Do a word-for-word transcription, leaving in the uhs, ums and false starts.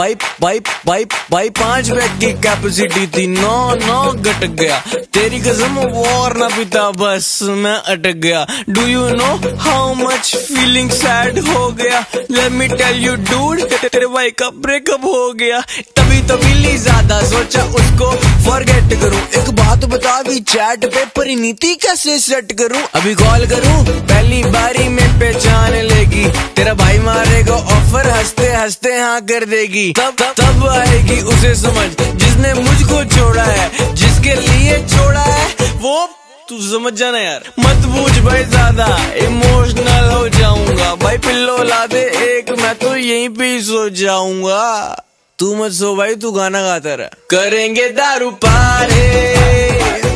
भाई भाई भाई भाई पांच बैग की कैपेसिटी थी, नौ नौ घट गया। तेरी कसम वो और ना पीता, बस मैं अटक गया। Do you know how much feeling sad हो गया? Let me tell you dude, तेरे भाई का ब्रेकअप हो गया। तभी तो मिली ज्यादा, सोचा उसको फॉरगेट करूं। एक बात बता भी चैट पे परिणीति कैसे सेट करूं? अभी कॉल करूं, पहली बारी में पहचान लेगी। तेरा भाई मारेगा ऑफर, हंसते हंसते हाँ कर देगी। तब तब आएगी उसे समझ जिसने मुझको छोड़ा है, जिसके लिए छोड़ा है वो तू समझ जाना यार। मत पूछ भाई ज्यादा, इमोशनल हो जाऊंगा। भाई पिल्लो ला दे एक, मैं तो यहीं पे ही सो जाऊंगा। तू मत सो भाई, तू गाना गाता रहा। करेंगे दारू पारे